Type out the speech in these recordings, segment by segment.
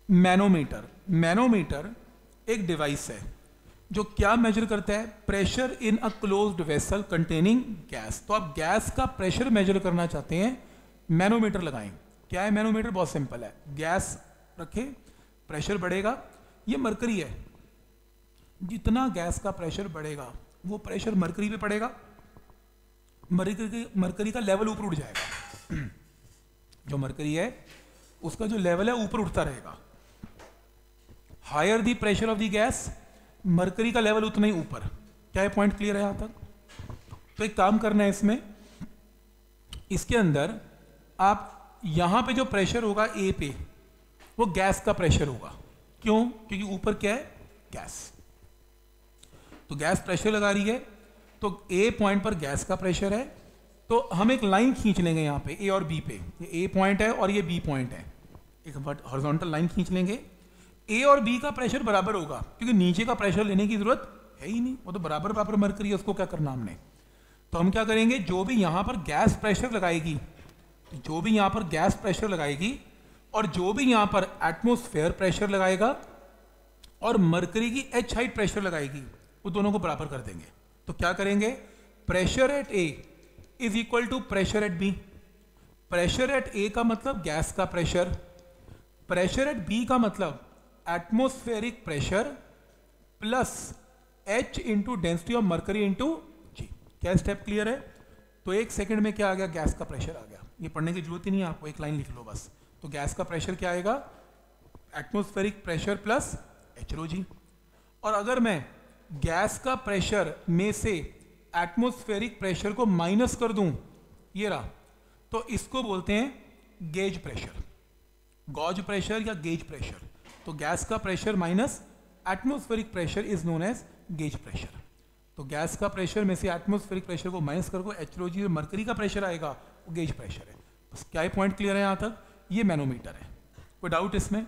Manometer, manometer एक device है जो क्या मेजर करता है, pressure in a closed vessel containing gas. तो आप गैस का प्रेशर मेजर करना चाहते हैं, मैनोमीटर लगाएं। क्या है मैनोमीटर? बहुत सिंपल है, गैस रखें, प्रेशर बढ़ेगा, ये मरकरी है, जितना गैस का प्रेशर बढ़ेगा वो प्रेशर मरकरी पे पड़ेगा, मरकरी का लेवल ऊपर उठ जाएगा। जो मरकरी है उसका जो लेवल है ऊपर उठता रहेगा। Higher the pressure of the gas, mercury का लेवल उतना ही ऊपर। क्या ये पॉइंट क्लियर है यहां तक? तो एक काम करना है इसमें, इसके अंदर आप यहां पे जो प्रेशर होगा ए पे, वो गैस का प्रेशर होगा। क्यों? क्योंकि ऊपर क्या है? गैस। तो गैस प्रेशर लगा रही है, तो ए पॉइंट पर गैस का प्रेशर है, तो हम एक लाइन खींच लेंगे यहाँ पे ए और बी पे। ये ए पॉइंट है और ये बी पॉइंट है, एक हॉरिजॉन्टल लाइन खींच लेंगे। ए और बी का प्रेशर बराबर होगा, क्योंकि नीचे का प्रेशर लेने की जरूरत है ही नहीं, वो तो बराबर बराबर मरकरी है, उसको क्या करना हमने। तो हम क्या करेंगे, जो भी यहाँ पर गैस प्रेशर लगाएगी, जो भी यहाँ पर गैस प्रेशर लगाएगी और जो भी यहाँ पर एटमोस्फेयर प्रेशर लगाएगा और मरकरी की एच हाइट प्रेशर लगाएगी, वो दोनों को बराबर कर देंगे। तो क्या करेंगे, pressure at A is equal to pressure at B. Pressure at A का मतलब गैस का प्रेशर, प्रेशर एट बी का मतलब atmospheric pressure plus H into density of mercury into G. क्या स्टेप क्लियर है? तो एक सेकंड में क्या आ गया, गैस का प्रेशर आ गया। ये पढ़ने की जरूरत ही नहीं है आपको, एक लाइन लिख लो बस। तो गैस का प्रेशर क्या आएगा, atmospheric pressure plus H rho G. और अगर मैं गैस का प्रेशर में से एटमोस्फेरिक प्रेशर को माइनस कर दूं, ये रहा, तो इसको बोलते हैं गेज प्रेशर, गॉज प्रेशर या गेज प्रेशर। तो गैस का pressure minus atmospheric pressure is known as gauge pressure. तो गैस का प्रेशर में से एटमोस्फेरिक प्रेशर को माइनस करके एच रो जी मरकरी का प्रेशर आएगा, वो गेज प्रेशर है। बस क्या पॉइंट क्लियर है यहां तक? ये मैनोमीटर है। कोई डाउट इसमें?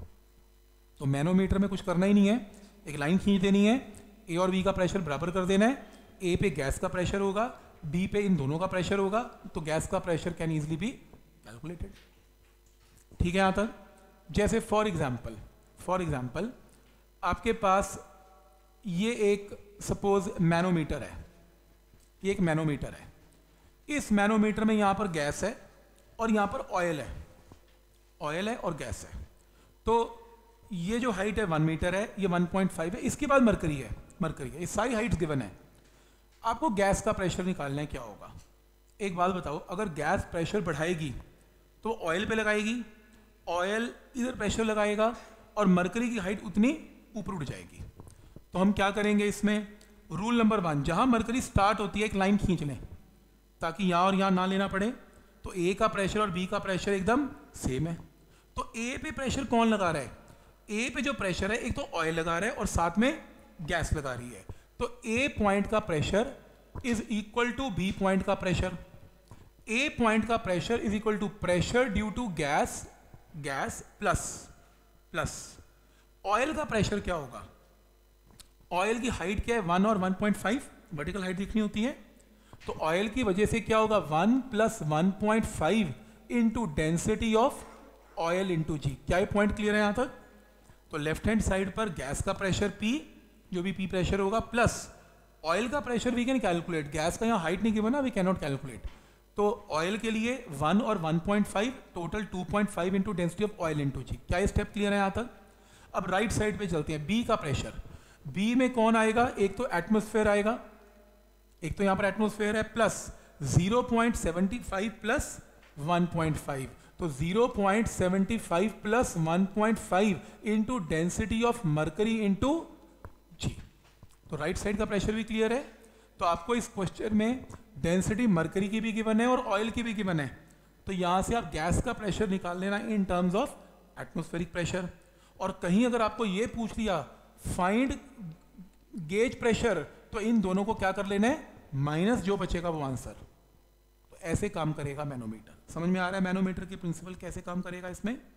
तो मैनोमीटर में कुछ करना ही नहीं है, एक लाइन खींच देनी है, ए और बी का प्रेशर बराबर कर देना है। ए पे गैस का प्रेशर होगा, बी पे इन दोनों का प्रेशर होगा, तो गैस का pressure can easily be calculated. ठीक है यहां तक? जैसे फॉर एग्जाम्पल आपके पास ये एक सपोज मैनोमीटर है, ये एक मैनोमीटर है। इस मैनोमीटर में यहां पर गैस है और यहां पर ऑयल है और गैस है। तो ये जो हाइट है 1 मीटर है, ये 1.5 है, इसके बाद मरकरी है, ये सारी हाइट्स गिवन है। आपको गैस का प्रेशर निकालना है, क्या होगा? एक बात बताओ, अगर गैस प्रेशर बढ़ाएगी तो ऑयल पे लगाएगी, ऑयल इधर प्रेशर लगाएगा और मरकरी की हाइट उतनी ऊपर उठ जाएगी। तो हम क्या करेंगे इसमें, रूल नंबर 1, जहां मरकरी स्टार्ट होती है एक लाइन खींच लें ताकि यहां और यहां ना लेना पड़े। तो ए का प्रेशर और बी का प्रेशर एकदम सेम है। तो ए पे प्रेशर कौन लगा रहा है? ए पे जो प्रेशर है, एक तो ऑयल लगा रहा है और साथ में गैस लगा रही है। तो ए पॉइंट का pressure is equal to B point का प्रेशर। ए पॉइंट का pressure is equal to pressure due to gas plus oil का प्रेशर क्या होगा? ऑयल की हाइट क्या है? 1 और 1.5 वर्टिकल हाइट दिखनी होती है। तो ऑयल की वजह से क्या होगा, 1 + 1.5 into density of oil into G. क्या ये पॉइंट क्लियर है यहां तक? तो लेफ्ट हैंड साइड पर गैस का प्रेशर P, जो भी P प्रेशर होगा, प्लस ऑयल का pressure we can calculate. Gas का यहाँ हाइट नहीं गिवन ना, वी कैन नॉट कैलकुलेट। तो ऑयल के लिए 1 और 1.5, total 2.5 into density of oil into G. क्या ये स्टेप क्लियर है यहाँ तक? अब राइट साइड पे चलते हैं, बी का प्रेशर। बी में कौन आएगा? एक तो एटमोस्फेयर आएगा, एक तो यहाँ पर एटमोस्फेयर है, प्लस 0.75 प्लस 1.5। तो 0.75 plus 1.5 into density of mercury into G. तो राइट साइड का प्रेशर भी क्लियर है। तो आपको इस क्वेश्चन में डेंसिटी मरकरी की भी गिवन है और ऑयल की भी गिवन है। तो यहां से आप गैस का प्रेशर निकाल लेना in terms of atmospheric pressure. और कहीं अगर आपको ये पूछ लिया फाइंड गेज प्रेशर, तो इन दोनों को क्या कर लेना है, माइनस जो बचेगा वो आंसर। तो ऐसे काम करेगा मैनोमीटर। समझ में आ रहा है मैनोमीटर की प्रिंसिपल कैसे काम करेगा इसमें?